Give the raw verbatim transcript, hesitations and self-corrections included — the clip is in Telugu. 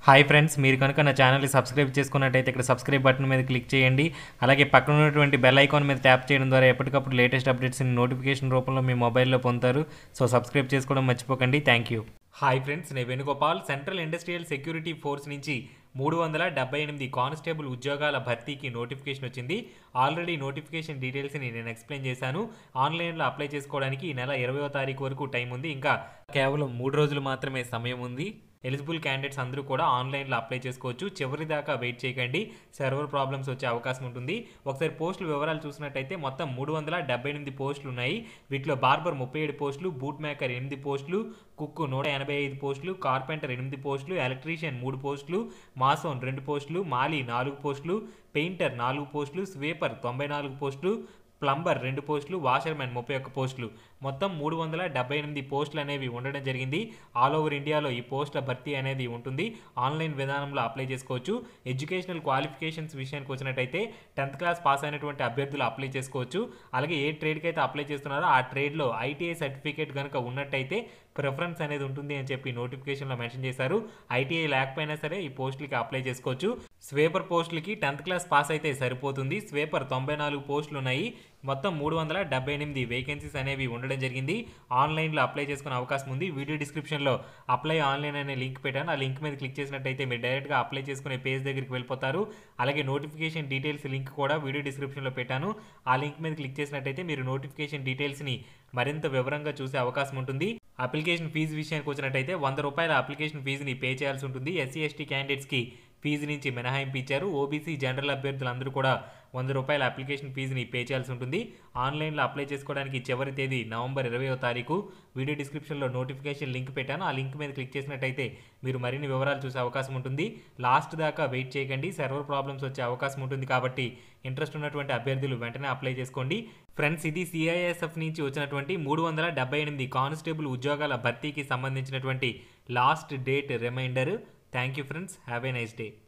హాయ్ ఫ్రెండ్స్, మీరు కనుక నా ఛానల్ని సబ్స్క్రైబ్ చేసుకున్నట్టయితే ఇక్కడ సబ్స్క్రైబ్ బటన్ మీద క్లిక్ చేయండి. అలాగే పక్కన ఉన్నటువంటి బెల్ ఐకాన్ మీద ట్యాప్ చేయడం ద్వారా ఎప్పటికప్పుడు లేటెస్ట్ అప్డేట్స్ని నోటిఫికేషన్ రూపంలో మీ మొబైల్లో పొందుతారు. సో సబ్స్క్రైబ్ చేసుకోవడం మర్చిపోకండి. Thank you. హాయ్ ఫ్రెండ్స్, నేను Venugopal. Central industrial security force నుంచి మూడు వందల డెబ్బై ఎనిమిది కానిస్టేబుల్ ఉద్యోగాల భర్తీకి నోటిఫికేషన్ వచ్చింది. ఆల్రెడీ నోటిఫికేషన్ డీటెయిల్స్ని నేను ఎక్స్ప్లెయిన్ చేశాను. ఆన్లైన్లో అప్లై చేసుకోవడానికి ఈ నెల ఇరవయో తారీఖు వరకు టైం ఉంది. ఇంకా కేవలం మూడు రోజులు మాత్రమే సమయం ఉంది. ఎలిజిబుల్ క్యాండిడేట్స్ అందరూ కూడా ఆన్లైన్లో అప్లై చేసుకోవచ్చు. చివరి దాకా వెయిట్ చేయకండి, సర్వర్ ప్రాబ్లమ్స్ వచ్చే అవకాశం ఉంటుంది. ఒకసారి పోస్టుల వివరాలు చూసినట్టయితే మొత్తం మూడు వందల డెబ్బై ఎనిమిది పోస్టులు ఉన్నాయి. వీటిలో బార్బర్ ముప్పై ఏడు పోస్టులు, బూట్ మేకర్ ఎనిమిది పోస్టులు, కుక్కు నూట ఎనభై ఐదు పోస్టులు, కార్పెంటర్ ఎనిమిది పోస్టులు, ఎలక్ట్రీషియన్ మూడు పోస్టులు, మాసోన్ రెండు పోస్టులు, మాలీ నాలుగు పోస్టులు, పెయింటర్ నాలుగు పోస్టులు, స్వీపర్ తొంభై నాలుగు పోస్టులు, ప్లంబర్ రెండు పోస్టులు, వాషర్మెన్ ముప్పై ఒక్క పోస్టులు, మొత్తం మూడు వందల డెబ్బై ఎనిమిది పోస్టులు అనేవి ఉండడం జరిగింది. ఆల్ ఓవర్ ఇండియాలో ఈ పోస్టుల భర్తీ అనేది ఉంటుంది. ఆన్లైన్ విధానంలో అప్లై చేసుకోవచ్చు. ఎడ్యుకేషనల్ క్వాలిఫికేషన్స్ విషయానికి వచ్చినట్టయితే టెన్త్ క్లాస్ పాస్ అయినటువంటి అభ్యర్థులు అప్లై చేసుకోవచ్చు. అలాగే ఏ ట్రేడ్కి అయితే అప్లై చేస్తున్నారో ఆ ట్రేడ్లో ఐటీఐ సర్టిఫికేట్ కనుక ఉన్నట్టయితే ప్రిఫరెన్స్ అనేది ఉంటుంది అని చెప్పి నోటిఫికేషన్లో మెన్షన్ చేశారు. ఐటీఐ లేకపోయినా సరే ఈ పోస్టులకి అప్లై చేసుకోవచ్చు. స్వీపర్ పోస్టులకి టెన్త్ క్లాస్ పాస్ అయితే సరిపోతుంది. స్వీపర్ తొంభై నాలుగు పోస్టులు ఉన్నాయి. మొత్తం మూడు వందల డెబ్బై ఎనిమిది వేకెన్సీస్ అనేవి ఉండడం జరిగింది. ఆన్లైన్లో అప్లై చేసుకునే అవకాశం ఉంది. వీడియో డిస్క్రిప్షన్లో అప్లై ఆన్లైన్ అనే లింక్ పెట్టాను. ఆ లింక్ మీద క్లిక్ చేసినట్టయితే మీరు డైరెక్ట్గా అప్లై చేసుకునే పేజ్ దగ్గరికి వెళ్ళిపోతారు. అలాగే నోటిఫికేషన్ డీటెయిల్స్ లింక్ కూడా వీడియో డిస్క్రిప్షన్లో పెట్టాను. ఆ లింక్ మీద క్లిక్ చేసినట్టయితే మీరు నోటిఫికేషన్ డీటెయిల్స్ని మరింత వివరంగా చూసే అవకాశం ఉంటుంది. అప్లికేషన్ ఫీజు విషయానికి వచ్చినట్టయితే వంద రూపాయల అప్లికేషన్ ఫీజుని పే చేయాల్సి ఉంటుంది. ఎస్సీ ఎస్టీ క్యాండిడేట్స్కి ఫీజు నుంచి మినహాయింపు ఇచ్చారు. ఓబీసీ జనరల్ అభ్యర్థులందరూ కూడా వంద రూపాయల అప్లికేషన్ ఫీజుని పే చేయాల్సి ఉంటుంది. ఆన్లైన్లో అప్లై చేసుకోవడానికి చివరి తేదీ నవంబర్ ఇరవయో తారీఖు. వీడియో డిస్క్రిప్షన్లో నోటిఫికేషన్ లింక్ పెట్టాను. ఆ లింక్ మీద క్లిక్ చేసినట్టయితే మీరు మరిన్ని వివరాలు చూసే అవకాశం ఉంటుంది. లాస్ట్ దాకా వెయిట్ చేయకండి, సర్వర్ ప్రాబ్లమ్స్ వచ్చే అవకాశం ఉంటుంది. కాబట్టి ఇంట్రెస్ట్ ఉన్నటువంటి అభ్యర్థులు వెంటనే అప్లై చేసుకోండి. ఫ్రెండ్స్, ఇది సిఐఎస్ఎఫ్ నుంచి వచ్చినటువంటి మూడు వందల డెబ్బై ఎనిమిది కానిస్టేబుల్ ఉద్యోగాల భర్తీకి సంబంధించినటువంటి last date reminder. Thank you friends, have a nice day.